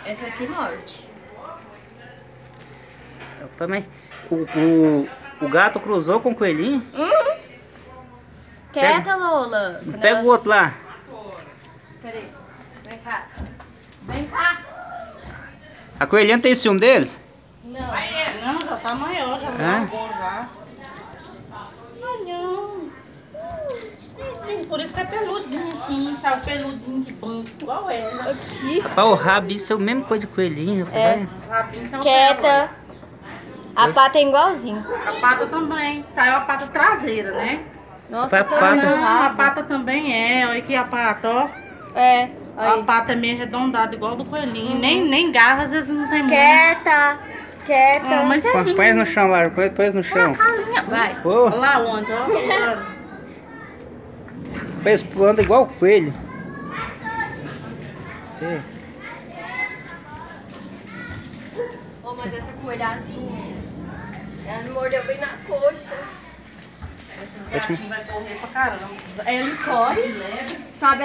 Essa aqui morde. Opa, mas o gato cruzou com o coelhinho? Quieta, Lola. Pega o outro lá. Peraí. Vem cá. Vem cá. A coelhinha tem ciúme deles? Não. Não, já tá maior, já largou já. Não. Sim, por isso que é peludinho assim, sabe? Peludinho de banco, igual ela. Aqui. Rapaz, o rabinho é o mesmo coisa de coelhinho. É. Rabinho são Quieta. A pata é igualzinho. A pata também. Saiu a pata traseira, né? Nossa, eu tô Pata. vendo o Não, a rabo. pata também é. Olha aqui a pata, ó. É. A Aí. pata é meio arredondada, igual do coelhinho. Nem garra, às vezes não tem muito. Quieta. Quieta. Ah, mas é lindo. Põe no chão lá, põe no chão. Vai. Ô, Olha lá onde, ó. eles andam igual o coelho. É. Oh, mas essa coelha azul, ela me mordeu bem na coxa. Esse gatinho vai correr pra caramba. Eles correm, sabe?